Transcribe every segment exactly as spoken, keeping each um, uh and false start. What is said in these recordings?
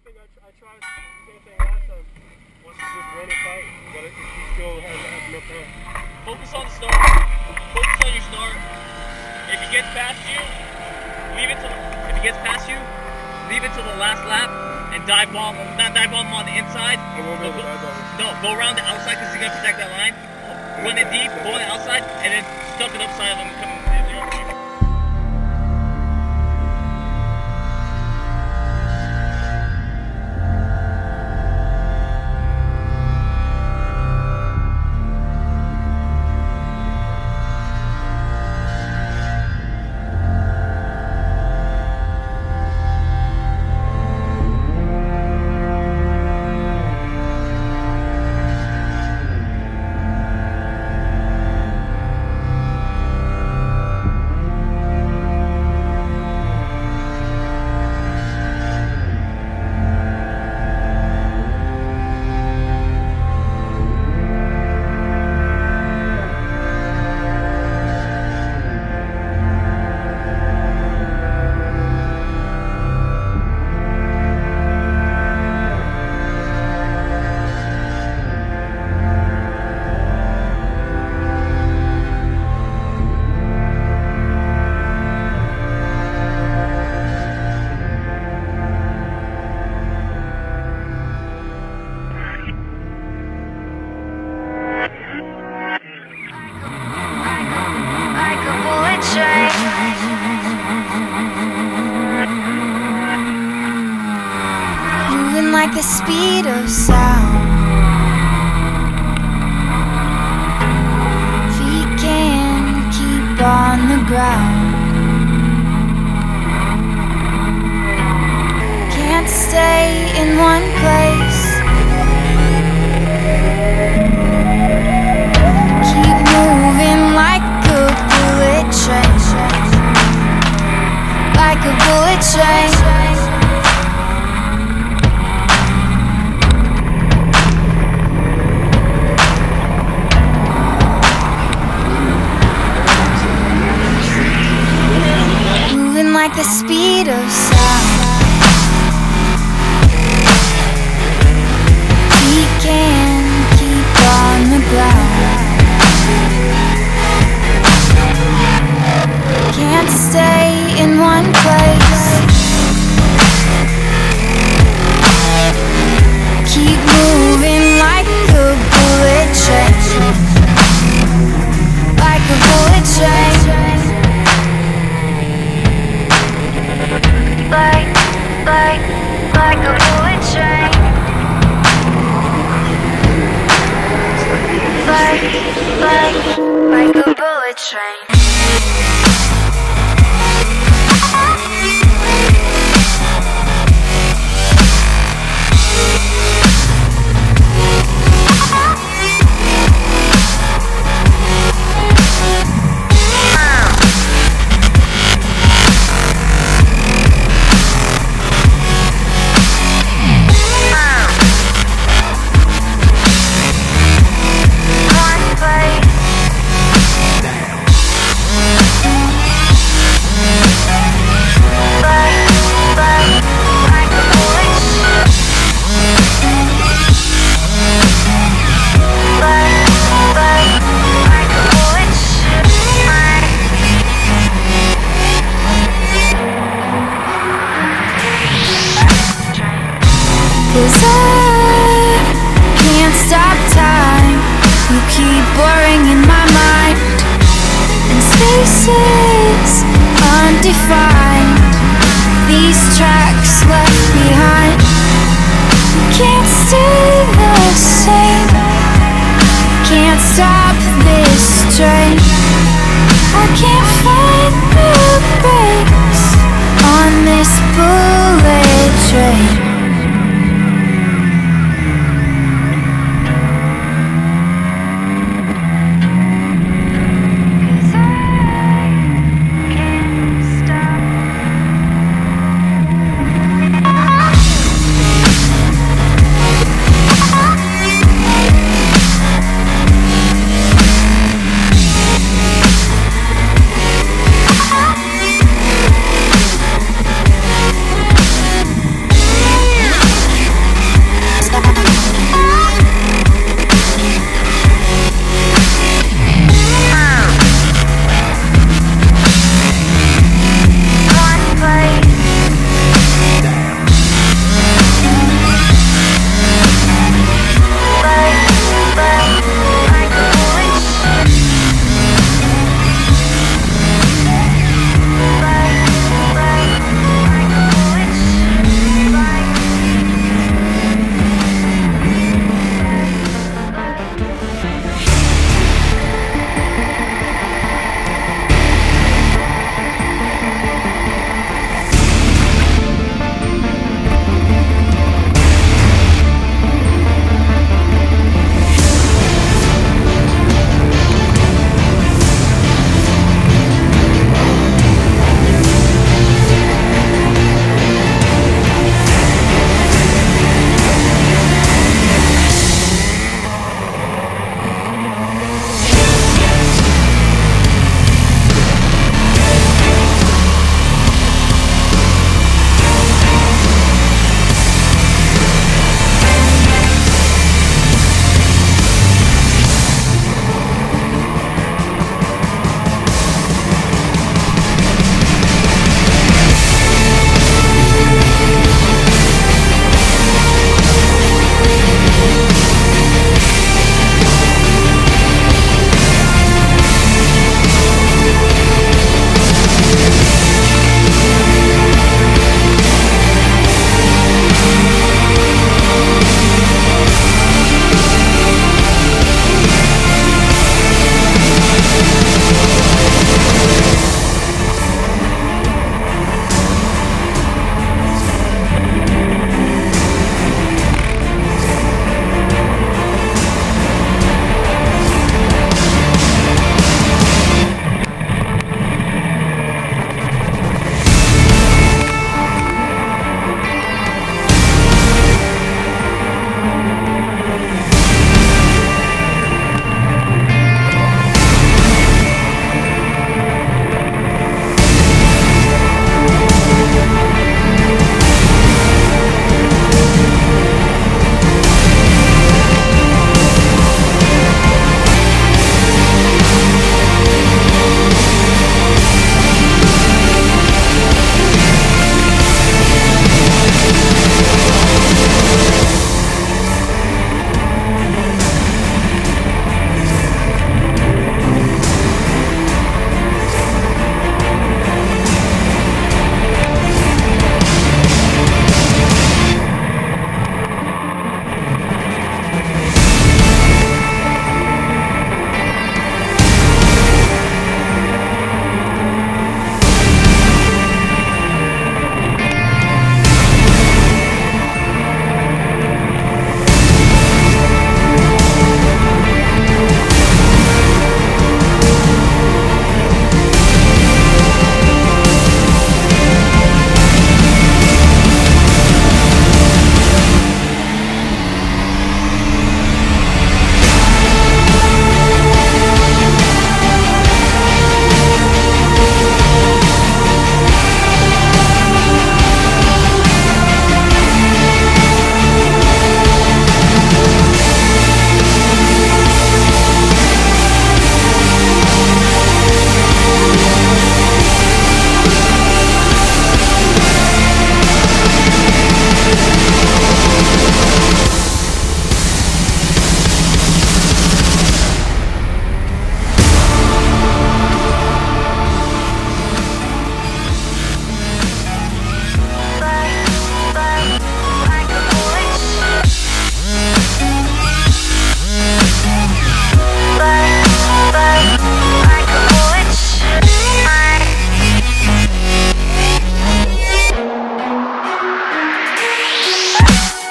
thing I, tr I tried, same thing last time. Once you just run it tight, but if you still have, have no power. Focus on the start. Focus on your start. If he gets past you, leave it to the, if he gets past you, leave it to the last lap and dive bomb, not dive bomb on the inside. I won't go, go, dive bomb. No, go around the outside because he's going to protect that line. Run it deep, go on the outside, and then stuff it upside of him and come in. Moving like the speed of sound. Feet can keep on the ground. Can't stay in one place. Keep moving like a bullet train. Like a bullet train. Moving like the speed of sound. We can keep on the ground. Can't stay in one place. Keep moving like a bullet train. Like a bullet train. Like, like, like a bullet train. Like, like, like a bullet train. Cause I can't stop time. You keep boring in my mind. And spaces undefined. These tracks left behind. Can't stay the same. Can't stop this train. I can't find the brakes on this bullet train.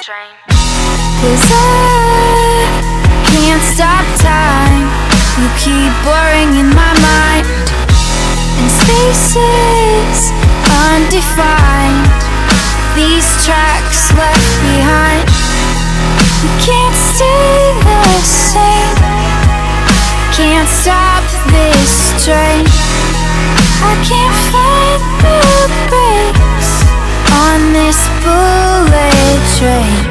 train. Cause I can't stop time. You keep blurring in my mind, and spaces undefined, these tracks left behind. You can't stay the same, can't stop this train. I can't find the brakes on this bullet train.